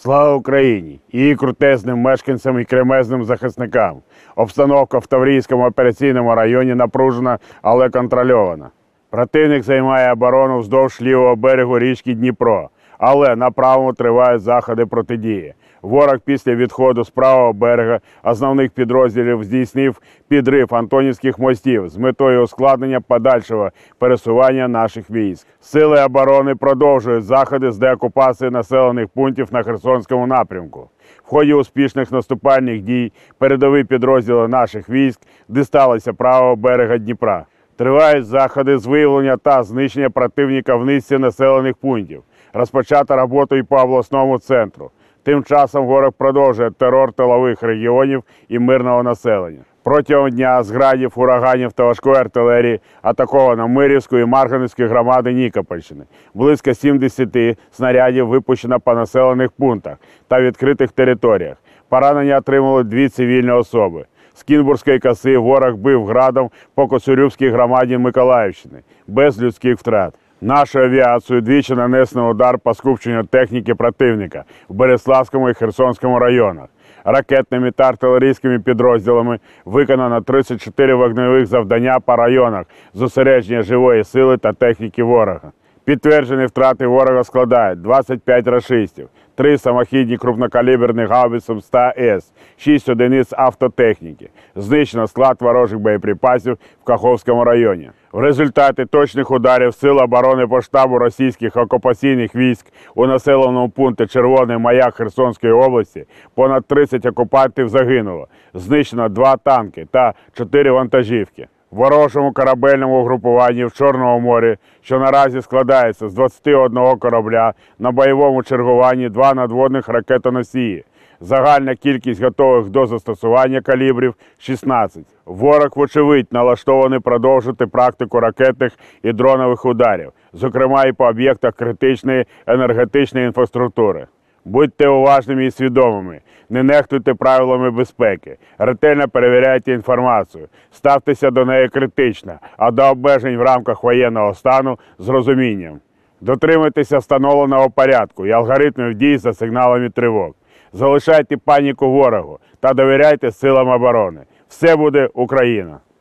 Слава Україні! Її крутезним мешканцям і кремезним захисникам. Обстановка в Таврійському операційному районі напружена, але контрольована. Противник займає оборону вздовж лівого берегу річки Дніпро, але на правому тривають заходи протидії. Ворог після відходу з правого берега основних підрозділів здійснив підрив Антонівських мостів з метою ускладнення подальшого пересування наших військ. Сили оборони продовжують заходи з деокупації населених пунктів на Херсонському напрямку. В ході успішних наступальних дій передові підрозділи наших військ дісталися правого берега Дніпра. Тривають заходи з виявлення та знищення противника в низці населених пунктів. Розпочата роботу і по обласному центру. Тим часом ворог продовжує терор тилових регіонів і мирного населення. Протягом дня з градів, ураганів та важкої артилерії атаковано Мирівську і Марганецьку громади Нікопольщини. Близько 70 снарядів випущено по населених пунктах та відкритих територіях. Поранення отримали 2 цивільні особи. З Кінбурзької коси ворог бив градом по Коцюрівській громаді Миколаївщини, без людських втрат. Нашою авіацією двічі нанесено удар по скупченню техніки противника в Береславському і Херсонському районах. Ракетними та артилерійськими підрозділами виконано 34 вогневих завдання по районах зосередження живої сили та техніки ворога. Підтверджені втрати ворога складають 25 рашистів, 3 самохідні крупнокаліберні гаубиці МС-100С, 6 одиниць автотехніки. Знищено склад ворожих боєприпасів в Каховському районі. В результаті точних ударів Сил оборони по штабу російських окупаційних військ у населеному пункті Червоний Маяк Херсонської області понад 30 окупантів загинуло. Знищено 2 танки та 4 вантажівки. В ворожому корабельному угрупуванні в Чорному морі, що наразі складається з 21 корабля, на бойовому чергуванні 2 надводних ракетоносії. Загальна кількість готових до застосування калібрів – 16. Ворог, вочевидь, налаштований продовжити практику ракетних і дронових ударів, зокрема і по об'єктах критичної енергетичної інфраструктури. Будьте уважними і свідомими, не нехтуйте правилами безпеки, ретельно перевіряйте інформацію, ставтеся до неї критично, а до обмежень в рамках воєнного стану з розумінням. Дотримуйтеся встановленого порядку і алгоритмів дій за сигналами тривог. Залишайте паніку ворогу та довіряйте силам оборони. Все буде Україна!